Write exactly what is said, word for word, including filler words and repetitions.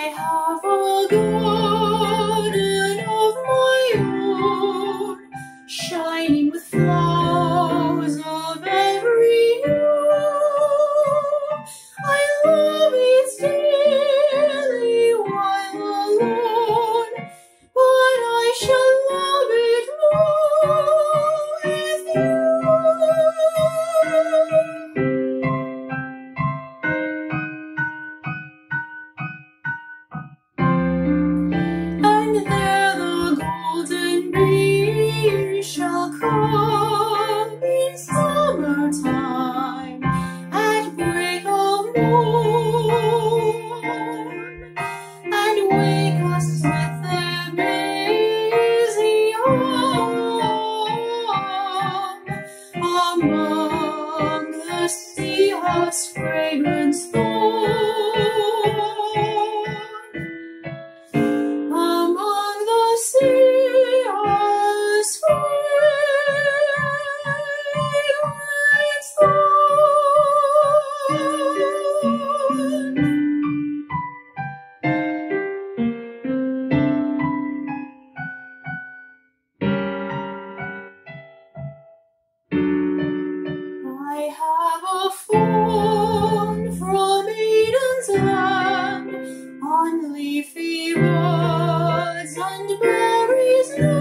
have a garden of my own, shining with flowers of every hue. I love it dearly while alone, but I shall love it more with you. And there the golden bee shall come in summertime at break of morn, and wake us with their busy hum among the Siha's fragrant thorn, among the Siha's fragrant thorn. I have a fawn from Aden's land, on leafy buds and berries.